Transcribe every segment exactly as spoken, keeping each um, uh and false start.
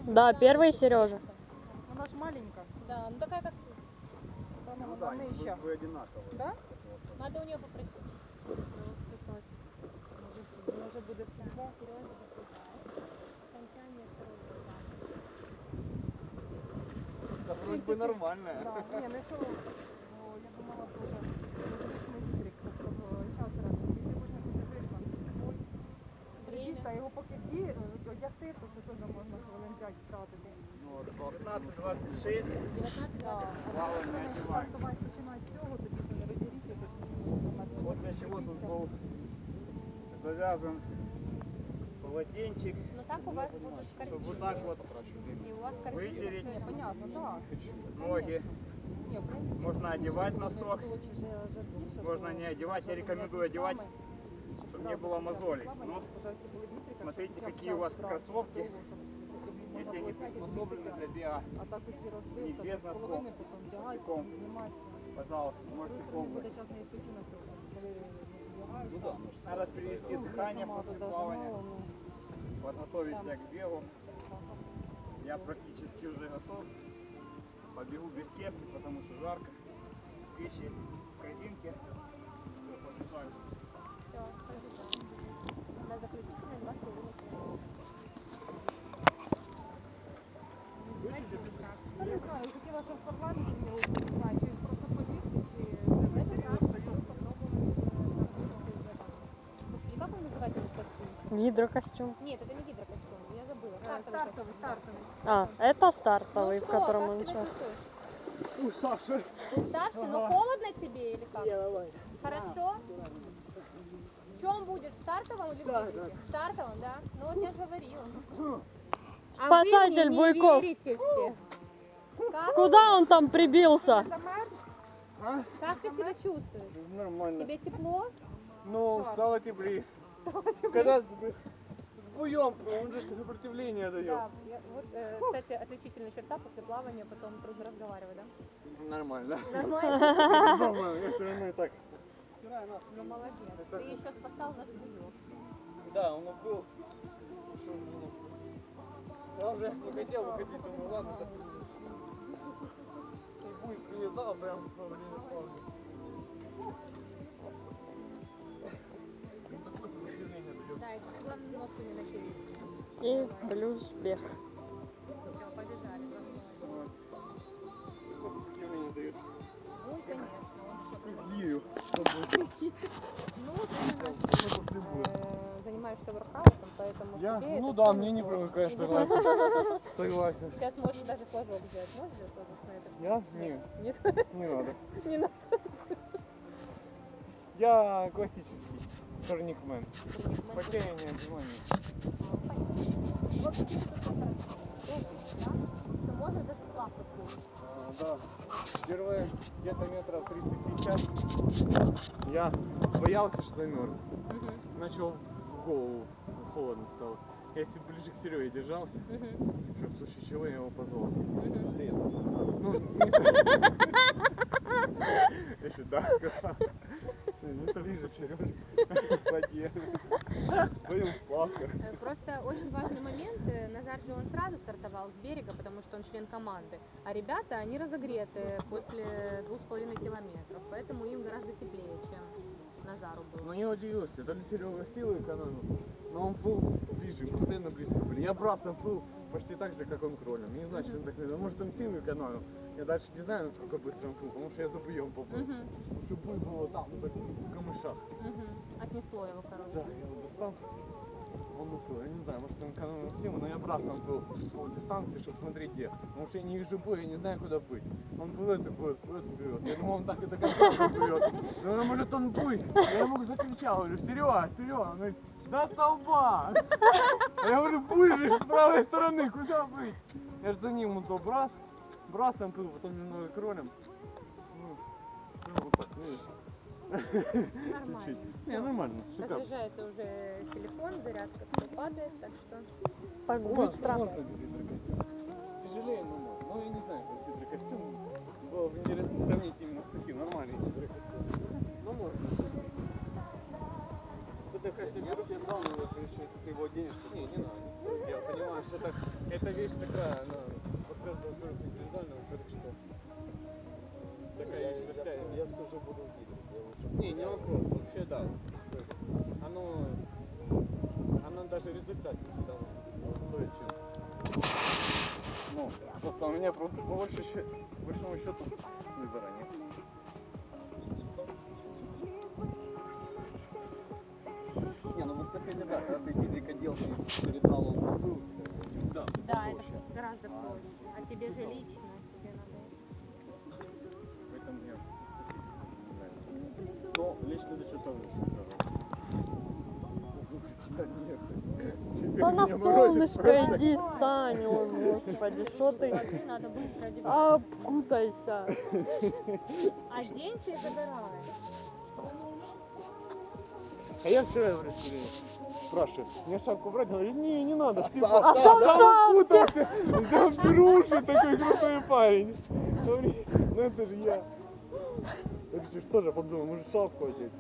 Да, первый Сережа. Она ж маленькая. Да, ну такая как ты. Ну да, вы, вы одинаковые. Да? Надо у нее попросить. Вона вже буде Да, Сережа достигает. Окончание второго этапа. Да, вроде бы нормальная. Да, не, ну що, бо я думала тоже, незвичний вітрик, тобто час разом. Якщо можна буде вирвати, ой, придіть, а його поки вді- одягти, то це теж можна хвилин п'ять втратити. Ну, девятнадцать двадцать шесть. девятнадцать Да, двадцать. Мало не а одеваем. стартувати починати з цього, тоді це не розіріться, тоді Вот для чего тут был завязан полотенчик. Ну так у вас будут Чтобы картинки. вот так вот И у вас картинки. вытереть Ні, понятно, так. ноги. Ні, в принципі, Можно одевать носок, було чи вже жирніше, можно то не одевать. Я можна рекомендую одевать, щоб чтобы зразу не было почати мозолей. плавання, Но пожалуйста, були вітрика, смотрите, щоб какие у вас зразу кроссовки. того, щоб можна если було они зняти, приспособлены для щоб бега, а так усі не розбився, без з носков, половини потім вдягати, босиком, знімати. пожалуйста, можете Буде пробовать. час не відпочинок, коли вдягаєш. Ну да, надо перевести дыхание после плавания, подготовить себя к бегу. Я практически уже готов. Побегу без кепки, потому что жарко. Вещи в корзинке. Побежали. Все, побежали. На заключительные два с половиной километра. Я не знаю, я хотіла, щоб в парламенті не робити, не знаю, чи просто побігти, чи це просто щоб попробувати. Господи, как он называется этот костюм? Гидрокостюм. Нет, это не гидрокостюм, я забыла. Стартовий, стартовий. А, это стартовый, Ну в что, котором как он себя сейчас. чувствуешь? Уставший. Уставший, но холодно тебе или как? давай. Хорошо? В чем будешь? В стартовом или в Да, гидрике? В стартовом, да? Ну вот я же говорила. А Спасатель вы мне Буйков. не верите все. Как, Куда он там прибился? А? как ты себя чувствуешь? Нормально. Тебе тепло? Ну, стало теплее. Когда вдвоем, он же сопротивление дает. Да, я- вот, э, кстати, отличительная черта после плавания, потом трудно разговаривать, да? Нормально. Нормально? Нормально, я все равно и так. Ну молодец. Ты еще спасал наш буёк. Да, он был. Я уже не хотел выходить, думаю, ладно, так. И будет прилетал прям во время плавания. Такое сопротивление дает. Да, и главное ножку не натереть. И плюс бег. Все, побежали. Молодец. Такое сопротивление дает. Буй, конечно, он что такой? Гирю. Ну, ты у нас э, занимаешься воркаутом, поэтому Я? тебе Ну это да, всё мне не неплохо. привыкаешь, согласен. Согласен. Сейчас можешь даже флажок взять. Можешь взять флажок на это? Я? Нет, Нет? не надо. Не надо. Я классический турникмен. Хотя я не отжимаю. В общем, тебе тут всё хорошо. Всё видно, да? Что можно даже плавно плыть. А, да. Первые где-то метров триста пятьдесят я боялся, что замерз. Начал в голову, холодно стало. Я если ближе к Сереге держался, чтобы в случае чего я его позвал. Ну, не Еще да, не ближе, Сереж, в воде. Будем в плавках. Э, Просто очень важный момент. э, Назар же он сразу стартовал с берега, потому что он член команды. А ребята, они разогреты после двух с половиной километров, поэтому им гораздо теплее, чем Назару Но было. не удивился, то ли Серега силы экономил, но он был ближе, постоянно близко были. Я брасом был почти так же, как он кролем. Не знаю, что он так не может он силы экономил. Я дальше не знаю, насколько быстро он был, потому что я за буем поплыл. Мгм. Потому что буй было там, ну так, в камышах. Мгм. Отнесло его, короче. Да, я его достал. Он уплыл. Я не знаю, может он экономил силу, но я брасом был по дистанции, чтобы смотреть где. Потому что я не вижу буя, я не знаю, куда быть. Он плывет и плывет, плывет и плывет. Я думал, он так и до конца плывет. Думаю, может он буй. Я ему закричал, говорю, Серега, Серега. Он говорит, до столба. А я говорю, буй же с правой стороны, куда быть? Я же за ним он был брас. Брасом плыл, потом немного кролем. Ну, ну, вот так, видишь. Нормально. Чуть-чуть. Не, нормально, шикарно. Разряжается уже телефон, зарядка все падает, так что... Так Можно, быстро. можно без гидрокостюма. Тяжелее, но можно. Но я не знаю, как гидрокостюм. Было бы интересно сравнить именно с таким нормальным гидрокостюмом. Ну можно. ты, конечно, беру тебе дал, но вот, если ты его оденешь, то не, не надо. Я понимаю, что это, эта вещь такая, она, во-первых, во-первых, индивидуальная, во-вторых, что такая вещь такая. Я все же буду видеть. Я лучше Не, не вопрос, вообще да. То есть оно, оно даже результат не всегда может стоить, чем. Ну, просто у меня просто по большому счету, по большому счету выбора нет. Не, ну в эстафете да, когда ты гидрик одел, ты передал, он забыл. Да, Да, это гораздо проще. А тебе же лично, тебе надо. Поэтому мне не нравится. Но лично для чего тоже очень здорово. Нет. Да на солнышко иди, стань, ой, господи, что ты? Воды надо быстро одевать. Обкутайся. Оденься и загорай. А я вчера говорю, спрашиваю, мне шапку брать? Говорит, не, не надо, ты А сам в шапке. взял беруши, такой крутой парень. Говорит, ну это же я. Я говорю, что же подумал, может шапку одеть?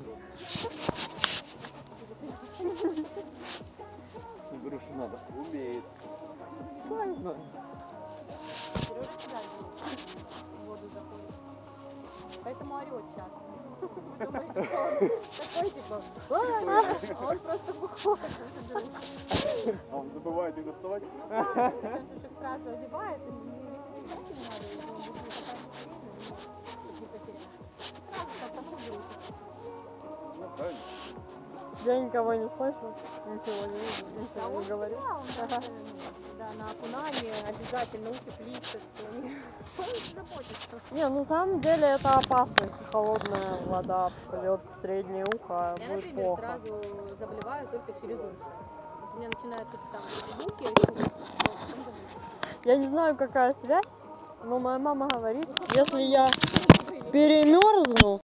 Я говорю, что надо. Умеет. Да, не знаю. Сережа всегда в воду заходит. Поэтому орет часто. Думает, что он такой типа, а он просто выходит. А он забывает их доставать? Ну да, он же их сразу одевает, и не видно, не надо, если он будет не хватать время, чтобы не потерять. Сразу как-то погрузит. Ну правильно. Я никого не слышу, ничего не вижу, А ничего он не говорю. всегда, он даже, да, на окунании обязательно утеплится все. Он заботится. Не, ну на самом деле это опасно, если холодная вода придет в среднее ухо, Я, будет например, плохо. сразу заболеваю только через уши. Вот у меня начинают что-то там звуки, я слышу, всё, потом заболеваю. Я не знаю, какая связь, но моя мама говорит, если я перемерзну,